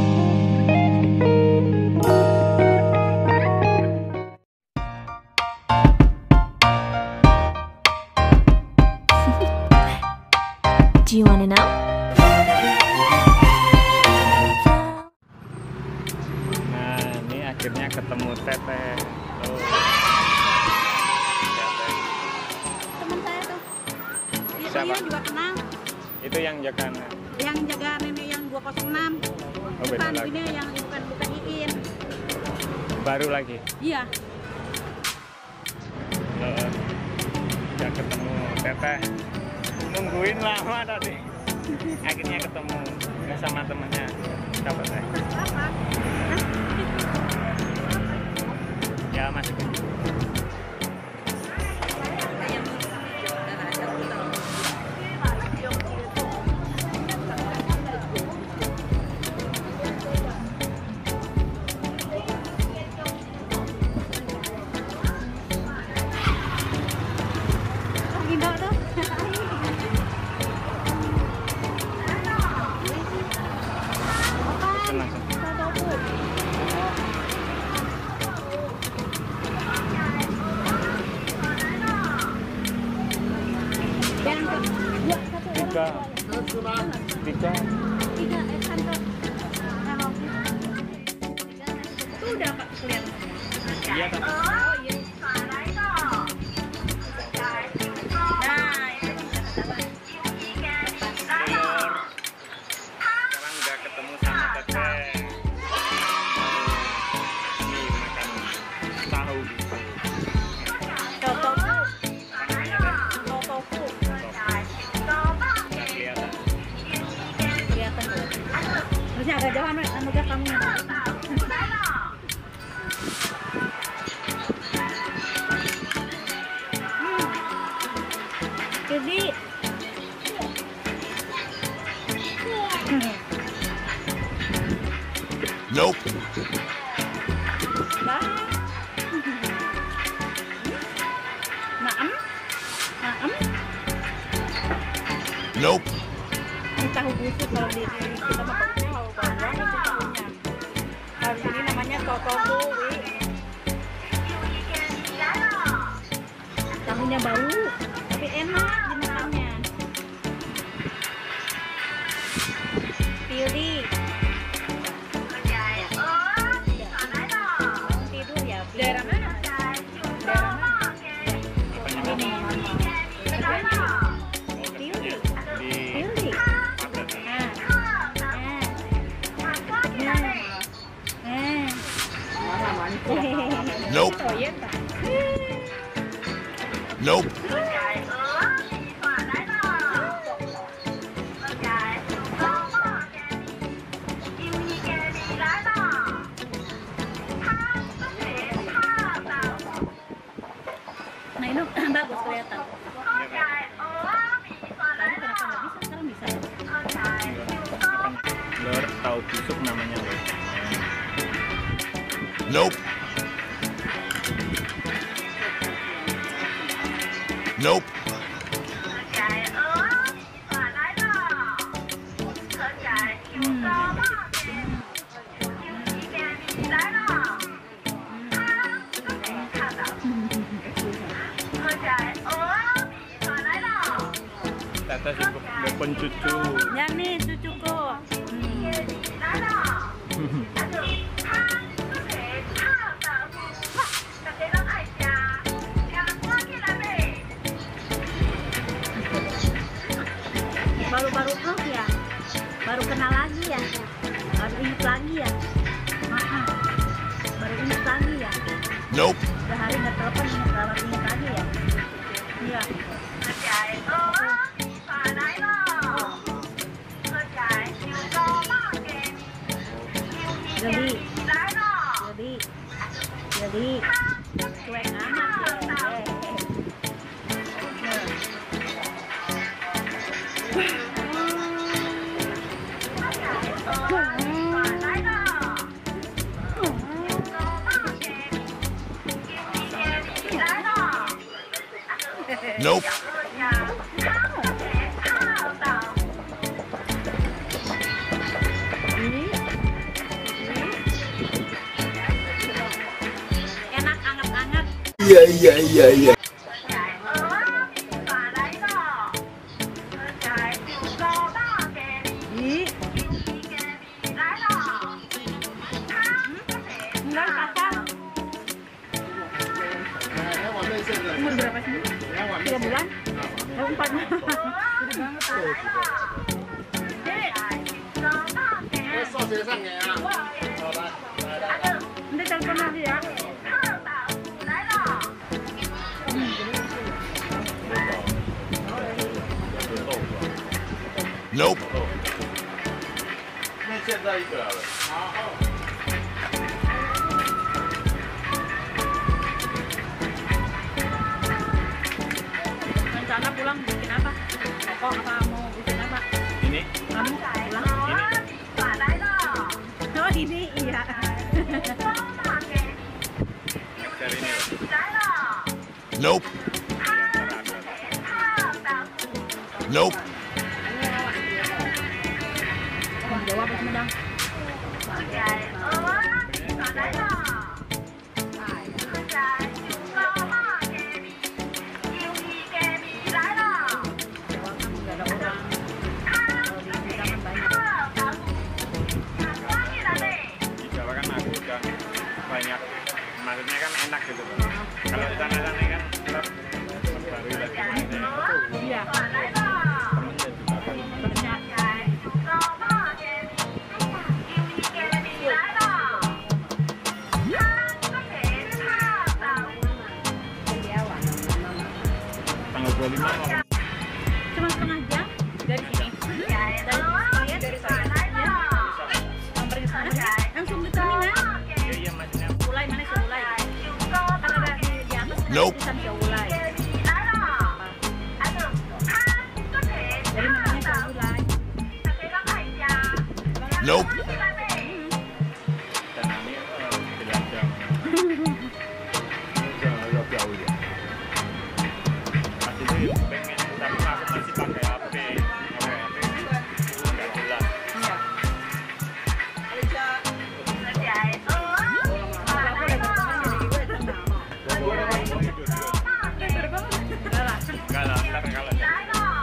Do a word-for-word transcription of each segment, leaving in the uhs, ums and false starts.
Do you wanna know? Nah, ini akhirnya ketemu Teteh. Tuh. Teman saya tuh. Dia, Siapa? dia juga kenal. Itu yang jaga. Yang jaga nenek yang dua nol enam. Oh, beda Bukan lagi. ini yang bukan bukan Iin. Baru lagi. Iya. Loh, udah ketemu Teteh. Nungguin lama tadi. Akhirnya ketemu nggak sama temennya. Siapa Teh? Apa? Ya masuk. Indo tuh. Pesen langsung. Yang ke dua satu Tiga. Tiga. tiga eh satu. Itu udah Pak kelihatan. Iya kan? Oh iya. Nah, itu Telur. Sekarang udah ketemu sama Teteh. Ini makan tahu gitu. tofu. Tofu. Nggak kelihatan. Kelihatan tuh. Harusnya agak jauh anu anu gak kamu. Hmm. Jadi Nope. Dah. Naam. Naam. Nope. Ini tahu busuk kalau di di- kita mah pakai tahu bawang itu tahunya. Kalau di sini namanya tofu, Wi. Tahunya bau, tapi enak dimakannya. Pilih. Bangun tidur ya. Daerah mana? Daerah mana? Ini. Pilih. Di Pilih. Ah. Nope. Nope. Nah ini bagus kelihatan. Tadi kenapa nggak bisa? Sekarang bisa. telur tahu busuk namanya loh. Nope. Nope. Teteh cukup telepon cucu. Yang nih cucuku. Baru-baru vlog ya, baru kenal lagi ya, baru ingat lagi ya, maaf, baru ingat lagi ya, Nope. udah hari nggak telepon ingat lewat ingat lagi ya, iya. Jadi, jadi, jadi, cuek amat ya. Nope. Ini iya iya iya iya. Enggak kakak. Umur berapa sih? Tiga bulan? Oh, empat. Gede banget tuh. Nanti telepon lagi ya. Nope. Rencana pulang bikin apa? Pokok apa mau bikin apa? Ini Kamu pulang? Oh ini iya. dari ini. Nope. Nope. Jawab apa Sumedang? Jawa kan aku udah banyak, maksudnya kan enak gitu loh. Kalau di sana sana kan tetap baru lagi mainnya. Iya. Temennya juga kan. Banyak. Tanggal dua puluh lima mau Cuma setengah jam dari sini. Dari dari dari sana. Ya. Sampai sana. Langsung ke terminal. iya iya maksudnya Ulay mana sih Ulay? Kan ada di, di atas ada Nope. tulisan Via Ulay. Jadi namanya Via Ulay. Nope. dan ini eh, sembilan jam. Udah agak jauh ya. Masih sih pengen, tapi aku masih pakai H P, pakai H P nggak jelas. Iya. Enggak lah. Enggak lah, ntar kalau jadi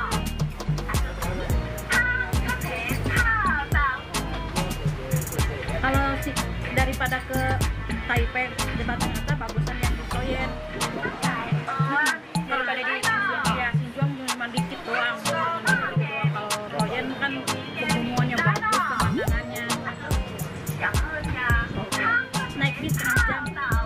Kalau si, daripada ke Taipei debat ternyata bagusan yang di Soyen. Kalau pada di Xinjiang, ya Xinjiang cuma dikit doang. Kalau Royen kan semuanya bagus pemandangannya. Naik bis setengah jam.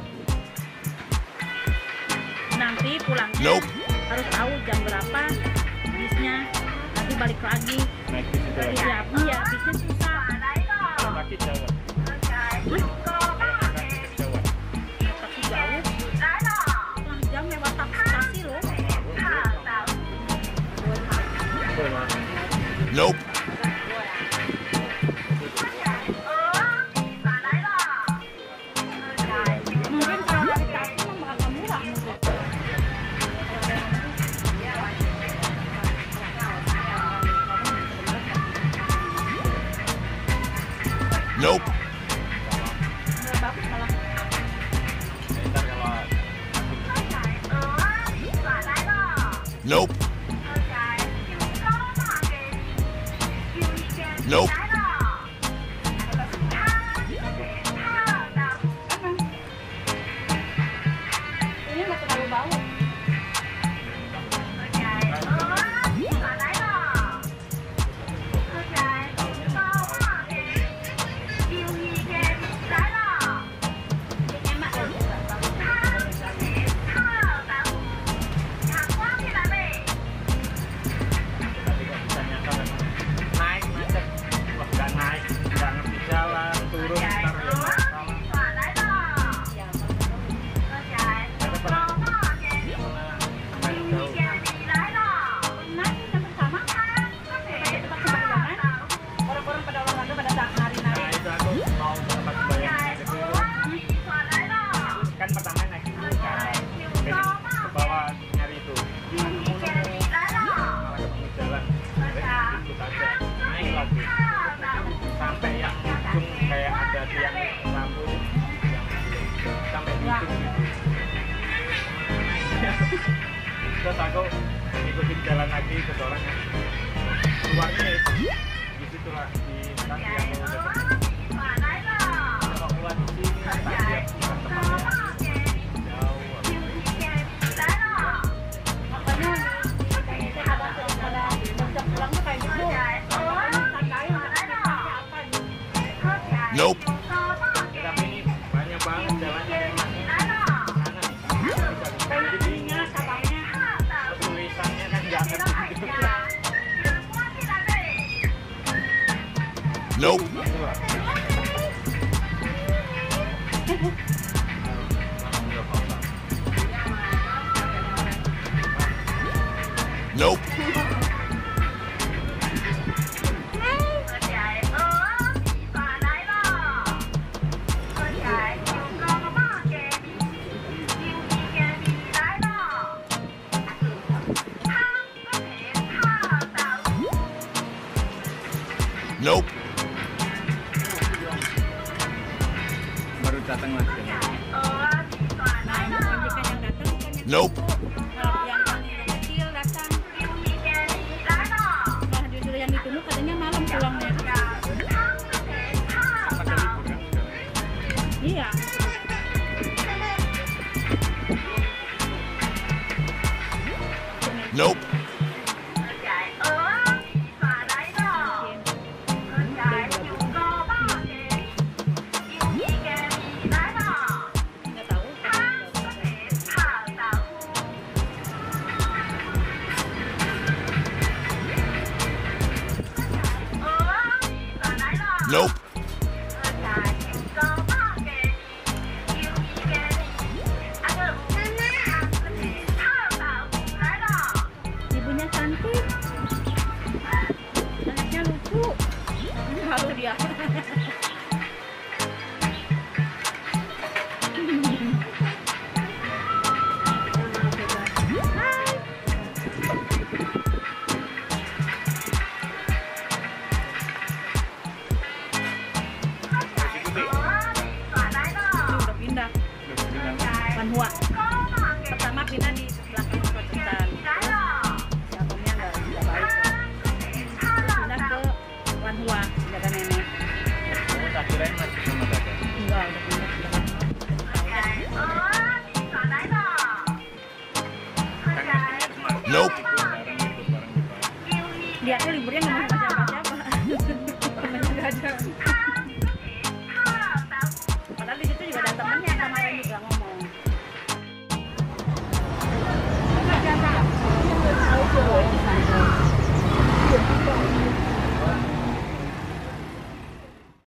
Nanti pulangnya Nope. harus tahu jam berapa bisnya. Nanti balik lagi. naik bis itu lagi. Iya, iya bisnya susah. Kalau kaki Jawa, kaki Jawa. Taksi jauh. Setengah jam lewat taksi loh. Nope. Mungkin kalau dari taksi memang agak murah mungkin. Nope. Nggak bagus malah. Ntar kalau Nope. Nope. Ini nggak terlalu bau. Enak loh. tapi kok bisa nyangka kan naik macet, wah nggak naik, nggak ngerti jalan, turun ntar ya salah. Ada pernah sampai jauh. Nah, ini yang pertama. Pakai tempat sembarangan. Orang-orang pada olahraga pada Nah nari-nari. itu aku mau ke tempat bayang itu kan pertama naik dulu kan, jadi ke bawah nyari itu, nemu nemu malah ketemu jalan, jadi ikut aja naik lagi sampai yang ujung kayak ada tiang lampu yang sampai di ujung gitu. Terus aku ikutin jalan lagi ke orangnya. Keluarnya ya, di situ lah di kaki yang mau dapat. Kalau keluar di sini, tak lihat bukan tempatnya jauh. Makanya saya kadang pada sejak pulang tuh kayak gitu. Nope. Ya, tapi ini banyak banget jalannya memang. Sana bisa, Pentingnya sabangnya. tulisannya kan jangan begitu. Nope. Nope. Nope. Baru datang lagi. Nah, yang ojek yang datang bukan yang Nope. Kalau yang yang kecil datang. Nah, justru yang ditunggu katanya malam pulangnya. Ada libur kan sekarang. Iya. Nope. Nggak tahu. Nope. Ibunya cantik. Anaknya lucu. Malu dia. Udah pindah. Panhua. Pertama pindah di belakang Pakistan. Si abangnya nggak nggak baik. Terus pindah ke Panhua, jaga nenek. Oh, tak kirain masih sama Dada. Enggak, udah pindah ke Panhua. Kan ngertinya cuma Nope. bareng gitu, bareng gitu. Dia tuh liburnya nggak mau